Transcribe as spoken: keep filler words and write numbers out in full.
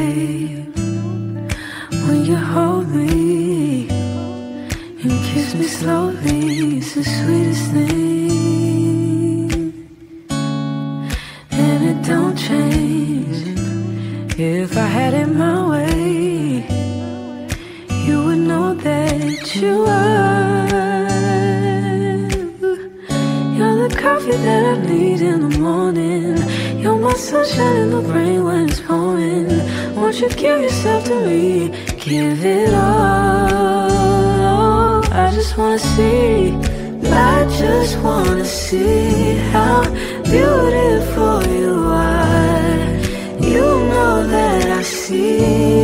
babe, when you hold me and kiss me slowly, it's the sweetest thing. And it don't change. If I had it my way, you would know that you are. You're the coffee that I need in the morning. You're my sunshine in the rain when it's pouring. Won't you give yourself to me? Give it all. I just wanna see, I just wanna see how beautiful you are. You know that I see